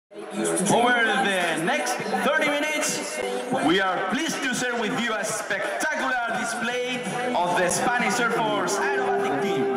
Over the next 30 minutes, we are pleased to share with you a spectacular display of the Spanish Air Force aerobatic team.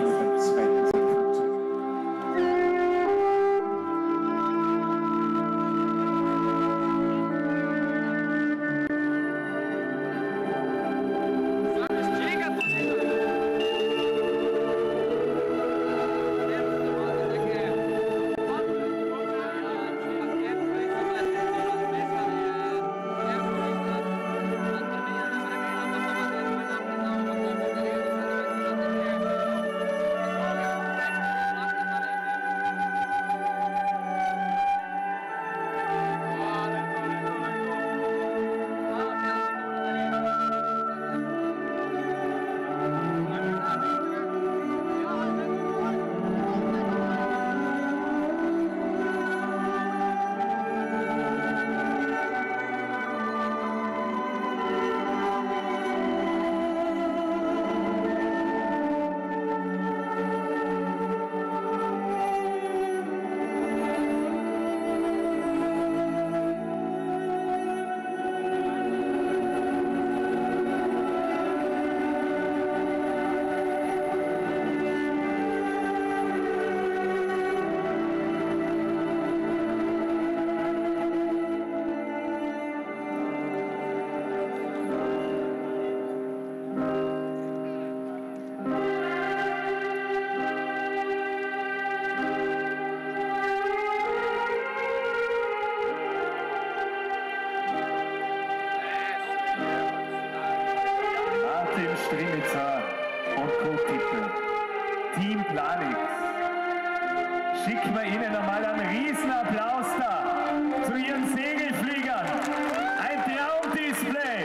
Strimmitzer und Co-Tippel. Team Planix. Schicken wir Ihnen einmal einen Riesenapplaus da zu Ihren Segelfliegern. Ein Traumdisplay.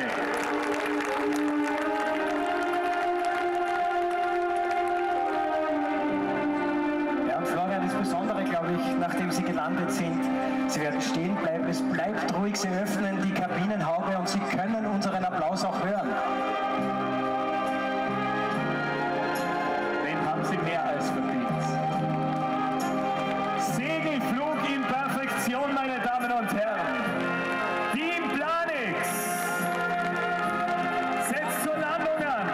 Ja, und Florian, das Besondere, glaube ich, nachdem Sie gelandet sind, Sie werden stehen bleiben, es bleibt ruhig, Sie öffnen die Kabinenhaube und Sie können unseren Applaus auch hören. Sie mehr als verdient. Segelflug in Perfektion, meine Damen und Herren. Team Planix setzt zur Landung an.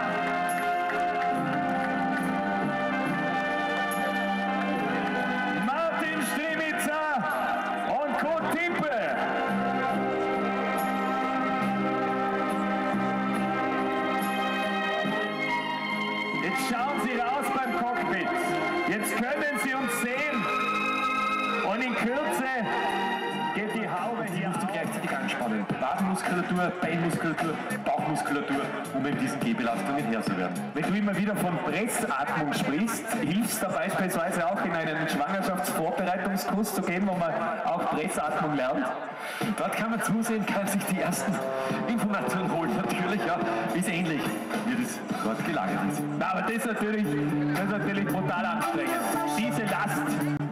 Martin Strimmitzer und Co-Tippel. Jetzt schauen Sie raus beim Cockpit. Jetzt können Sie uns sehen. Und in Kürze geht die Haube hier. Musst du gleichzeitig anspannen. Wadenmuskulatur, Beinmuskulatur, Bauchmuskulatur, um in diesen Gehbelastungen Herr zu werden. Wenn du immer wieder von Pressatmung sprichst, hilfst du beispielsweise auch in einen Schwangerschaftsvorbereitungskurs zu gehen, wo man auch Pressatmung lernt. Dort kann man zusehen, kann sich die ersten Informationen holen. Natürlich, ja, ist ähnlich, wie das dort gelagert ist. Aber das ist natürlich brutal anstrengend. Diese Last